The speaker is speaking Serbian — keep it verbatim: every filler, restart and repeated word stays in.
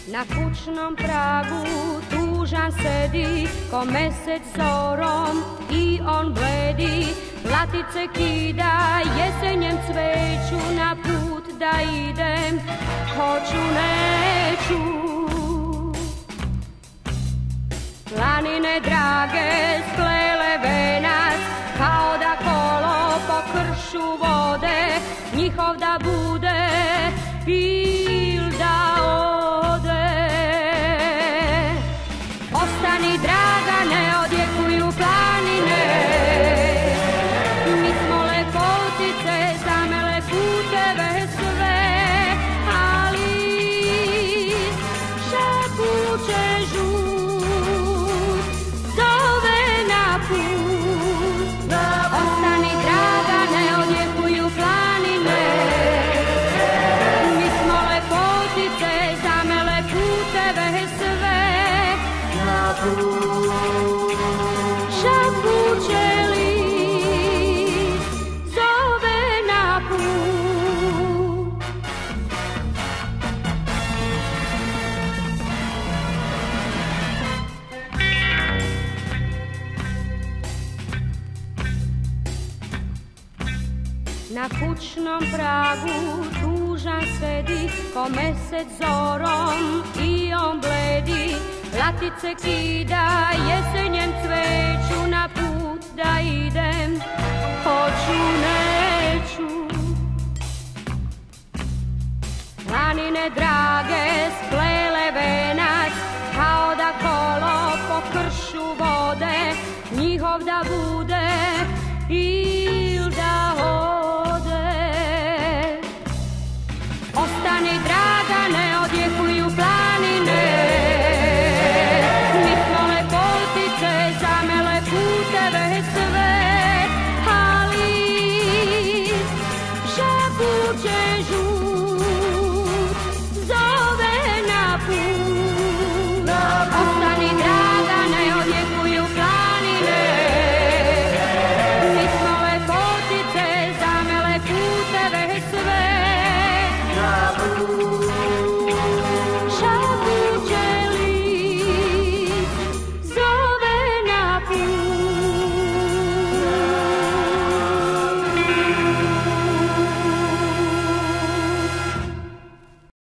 Na kućnom pragu tužan sedi, ko mesec zorom i on bledi. Latice kida jesenjem cveću, na put da idem, hoću neću. Planine drage splele venac, kao da kolo po kršu vode, njihov da bude il da ode. Ostani draga, ne odjekuju planine, mi smo lepotice, zamele puteve sve, ali šapuće žut zove na put. Ostani draga, ne odjekuju planine, mi smo lepotice, zamele puteve sve, na put. Šapuće list zove na put. Na kućnom pragu tužan sedi, ko mesec zorom i on bledi. Latice kida jesenjem cveću, na put da idem, hoću neću. Planine drage splele venac, kao da kolo po kršu vode, njihov da bude il da ode. Ostani draga, ne odjekuju planine, mi smo lepotice, zamele puteve sve.